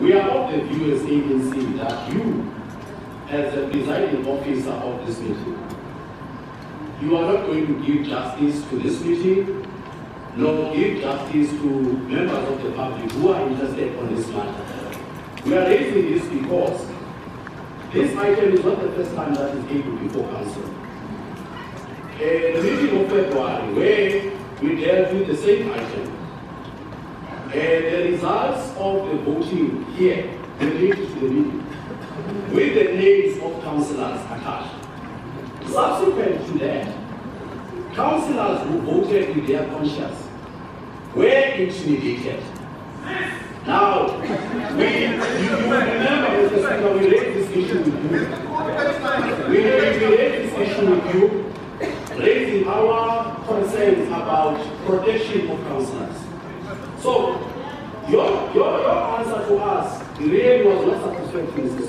We are of the view as ANC that you, as the presiding officer of this meeting, you are not going to give justice to this meeting, nor give justice to members of the public who are interested on this matter. We are raising this because this item is not the first time that is taken before council. The meeting of February, where we dealt with the same item, the results of the voting here related to the meeting, with the names of councillors attached. Subsequent to that, councillors who voted with their conscience were intimidated. Now, you remember, Mr. Speaker, we raised this issue with you. We raised this issue with you, raising our concerns about protection of councillors. So, your answer to us really was not satisfactory, Mr.